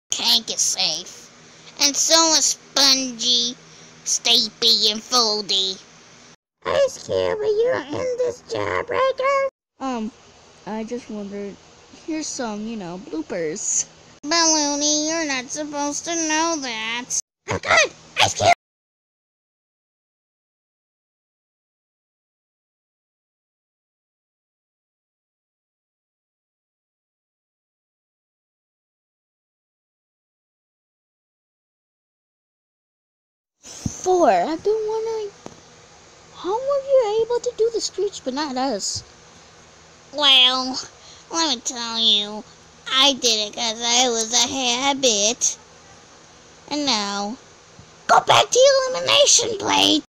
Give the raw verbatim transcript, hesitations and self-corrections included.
Cake is safe. And so is Spongy, Stapy, and Foldy. Ice Cube, are you in this jawbreaker? Um, I just wondered, here's some, you know, bloopers. Balloony, you're not supposed to know that. Oh God, Ice Cube! Four, I've been wondering, how were you able to do the Screech but not us? Well, let me tell you, I did it because I was a habit. And now, go back to the elimination plate.